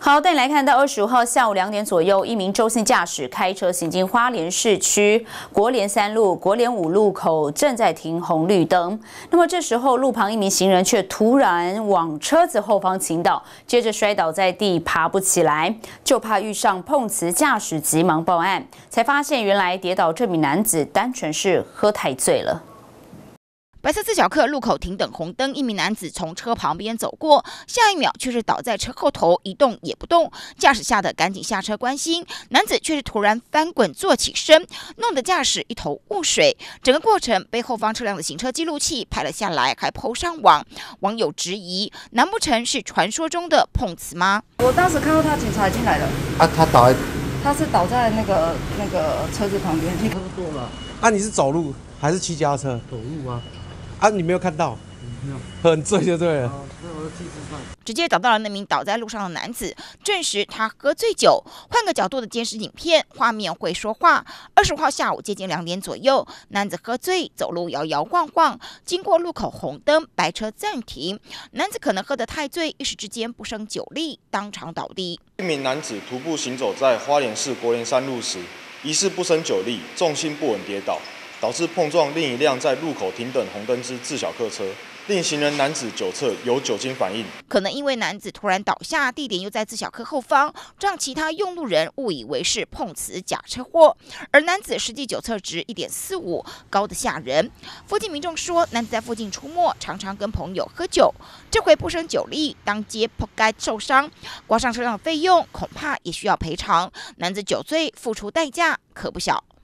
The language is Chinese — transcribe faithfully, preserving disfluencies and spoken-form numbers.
好，带你来看到二十五号下午两点左右，一名周姓驾驶开车行经花莲市区国联三路、国联五路口，正在停红绿灯。那么这时候，路旁一名行人却突然往车子后方倾倒，接着摔倒在地，爬不起来，就怕遇上碰瓷驾驶，急忙报案，才发现原来跌倒这名男子单纯是喝太醉了。 白色自小客路口停等红灯，一名男子从车旁边走过，下一秒却是倒在车后头，一动也不动。驾驶吓得赶紧下车关心，男子却是突然翻滚坐起身，弄得驾驶一头雾水。整个过程被后方车辆的行车记录器拍了下来，还 po 上网。网友质疑：难不成是传说中的碰瓷吗？ 我当时看到他，警察已经来了。啊，他倒在，他是倒在那个那个车子旁边。你看不多吗？ 啊，你是走路还是骑脚踏车？ 走路吗？ 啊，你没有看到，没有，很醉就对了。 直接找到了那名倒在路上的男子，证实他喝醉酒。换个角度的监视影片，画面会说话。二十五号下午接近两点左右，男子喝醉，走路摇摇晃晃，经过路口红灯，白车暂停。男子可能喝得太醉，一时之间不胜酒力，当场倒地。 一名男子徒步行走在花莲市国联三路时，疑似不胜酒力，重心不稳跌倒。 导致碰撞另一辆在路口停等红灯之自小客车，令行人男子酒测有酒精反应。 可能因为男子突然倒下，地点又在自小客后方，让其他用路人误以为是碰瓷假车祸。而男子实际酒测值 一点四五，高得吓人。附近民众说，男子在附近出没，常常跟朋友喝酒，这回不胜酒力，当街扑街受伤，刮伤车辆的费用恐怕也需要赔偿。男子酒醉付出代价可不小。